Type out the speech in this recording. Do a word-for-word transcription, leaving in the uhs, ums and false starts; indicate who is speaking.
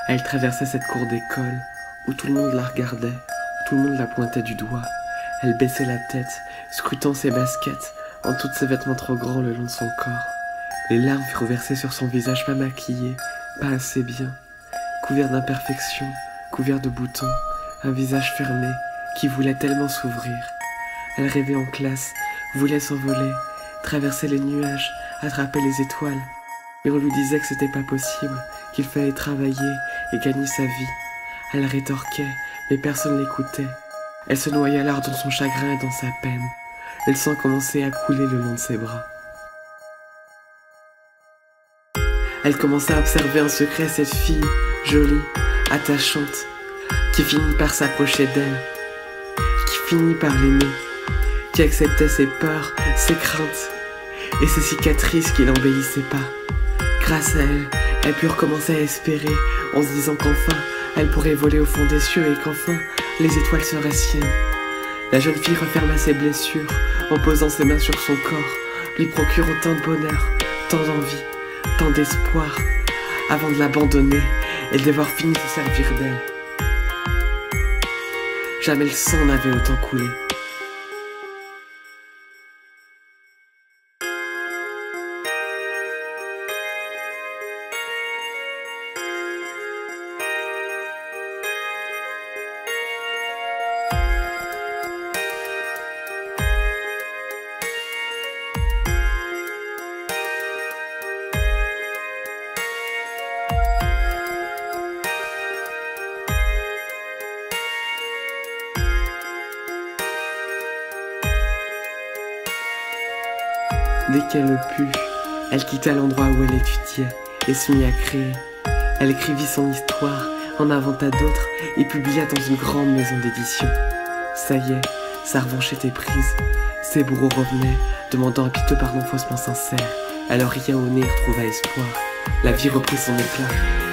Speaker 1: Elle traversait cette cour d'école où tout le monde la regardait, où tout le monde la pointait du doigt. Elle baissait la tête, scrutant ses baskets, en tous ses vêtements trop grands le long de son corps. Les larmes furent versées sur son visage pas maquillé, pas assez bien, couvert d'imperfections, couvert de boutons, un visage fermé qui voulait tellement s'ouvrir. Elle rêvait en classe, voulait s'envoler, traverser les nuages, attraper les étoiles. Mais on lui disait que c'était pas possible, qu'il fallait travailler et gagner sa vie. Elle rétorquait, mais personne l'écoutait. Elle se noyait alors dans son chagrin et dans sa peine. Le sang commençait à couler le long de ses bras. Elle commençait à observer en secret cette fille, jolie, attachante, qui finit par s'approcher d'elle, qui finit par l'aimer, qui acceptait ses peurs, ses craintes et ses cicatrices qui n'embellissaient pas. Grâce à elle, elle put recommencer à espérer en se disant qu'enfin, elle pourrait voler au fond des cieux et qu'enfin, les étoiles seraient siennes. La jeune fille referma ses blessures en posant ses mains sur son corps, lui procurant tant de bonheur, tant d'envie, tant d'espoir, avant de l'abandonner et de devoir finir de se servir d'elle. Jamais le sang n'avait autant coulé. Dès qu'elle le put, elle quitta l'endroit où elle étudiait et se mit à créer. Elle écrivit son histoire, en inventa d'autres et publia dans une grande maison d'édition. Ça y est, sa revanche était prise. Ses bourreaux revenaient, demandant un piteux pardon faussement sincère. Alors rien au nez retrouva espoir. La vie reprit son éclat.